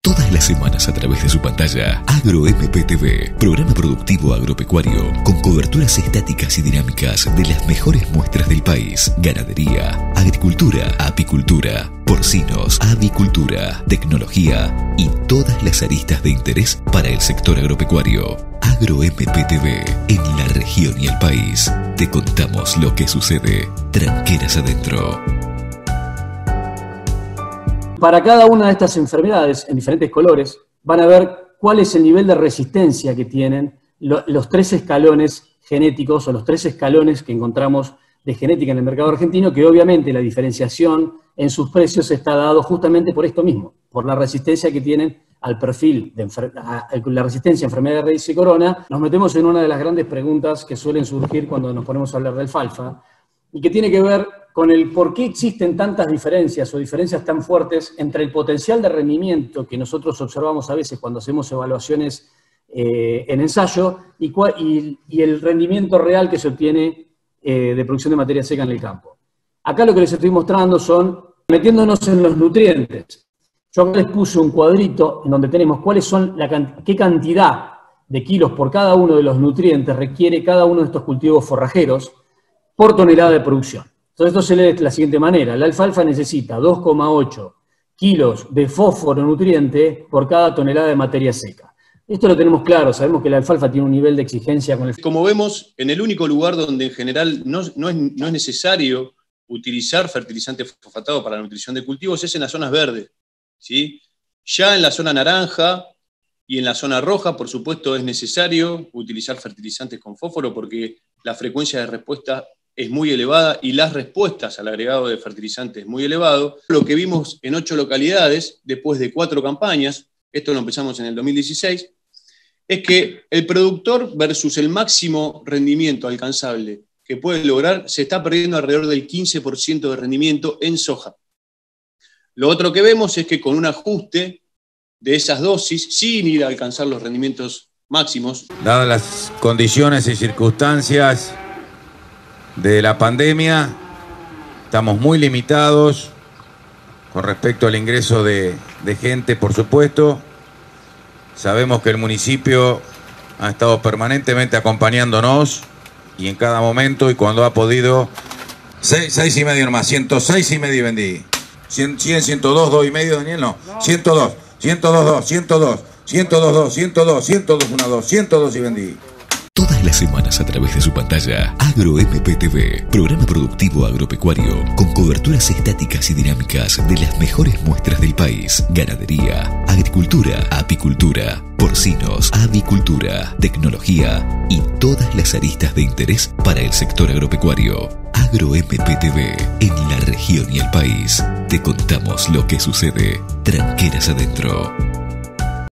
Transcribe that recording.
Todas las semanas a través de su pantalla, AgroMPTV, programa productivo agropecuario con coberturas estáticas y dinámicas de las mejores muestras del país. Ganadería, agricultura, apicultura, porcinos, avicultura, tecnología y todas las aristas de interés para el sector agropecuario. AgroMPTV, en la región y el país. Te contamos lo que sucede. Tranqueras adentro. Para cada una de estas enfermedades, en diferentes colores, van a ver cuál es el nivel de resistencia que tienen los tres escalones genéticos o los tres escalones que encontramos de genética en el mercado argentino, que obviamente la diferenciación en sus precios está dado justamente por esto mismo, por la resistencia que tienen al perfil de la resistencia a enfermedad de raíz y corona. Nos metemos en una de las grandes preguntas que suelen surgir cuando nos ponemos a hablar de alfalfa, y que tiene que ver con el por qué existen tantas diferencias o diferencias tan fuertes entre el potencial de rendimiento que nosotros observamos a veces cuando hacemos evaluaciones en ensayo y el rendimiento real que se obtiene de producción de materia seca en el campo. Acá lo que les estoy mostrando son, metiéndonos en los nutrientes. Yo acá les puse un cuadrito en donde tenemos cuáles son qué cantidad de kilos por cada uno de los nutrientes requiere cada uno de estos cultivos forrajeros por tonelada de producción. Entonces esto se lee de la siguiente manera: la alfalfa necesita 2,8 kilos de fósforo nutriente por cada tonelada de materia seca. Esto lo tenemos claro, sabemos que la alfalfa tiene un nivel de exigencia con el... Como vemos, en el único lugar donde en general no es necesario utilizar fertilizante fosfatado para la nutrición de cultivos es en las zonas verdes, ¿sí? Ya en la zona naranja y en la zona roja, por supuesto, es necesario utilizar fertilizantes con fósforo porque la frecuencia de respuesta es muy elevada y las respuestas al agregado de fertilizantes es muy elevado. Lo que vimos en 8 localidades, después de 4 campañas, esto lo empezamos en el 2016, es que el productor versus el máximo rendimiento alcanzable que puede lograr se está perdiendo alrededor del 15% de rendimiento en soja. Lo otro que vemos es que con un ajuste de esas dosis, sin ir a alcanzar los rendimientos máximos, dadas las condiciones y circunstancias de la pandemia, estamos muy limitados con respecto al ingreso de gente, por supuesto. Sabemos que el municipio ha estado permanentemente acompañándonos y en cada momento y cuando ha podido. 6,5 nomás, 106,5 vendí. 100, 102, 2,5, Daniel, no. 102, 102, 2, 102, 102, 2, 102, 102, 1, 2, 102 y vendí. Todas las semanas a través de su pantalla, AgroMPTV, programa productivo agropecuario con coberturas estáticas y dinámicas de las mejores muestras del país. Ganadería, agricultura, apicultura, porcinos, avicultura, tecnología y todas las aristas de interés para el sector agropecuario. AgroMPTV, en la región y el país. Te contamos lo que sucede. Tranqueras adentro.